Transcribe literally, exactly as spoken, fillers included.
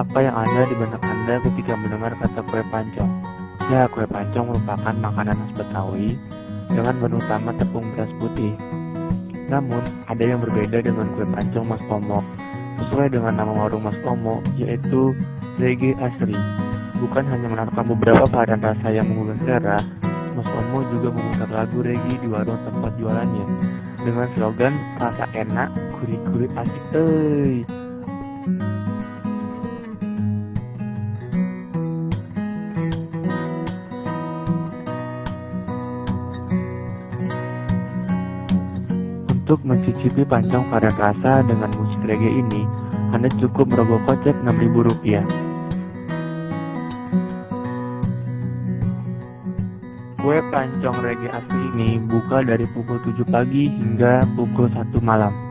Apa yang ada di benak Anda ketika mendengar kata kue pancong? Ya, kue pancong merupakan makanan khas Betawi dengan menu utama tepung beras putih. Namun, ada yang berbeda dengan kue pancong Mas Omo. Sesuai dengan nama warung Mas Omo, yaitu Reggae Asri. Bukan hanya menawarkan beberapa varian rasa yang menggugah selera, Mas Omo juga memutar lagu reggae di warung tempat jualannya dengan slogan rasa enak, gurih-gurih asik euy. Untuk mencicipi pancong varian rasa dengan musik reggae ini, Anda cukup merogoh kocek enam ribu rupiah. Kue pancong reggae asli ini buka dari pukul tujuh pagi hingga pukul satu malam.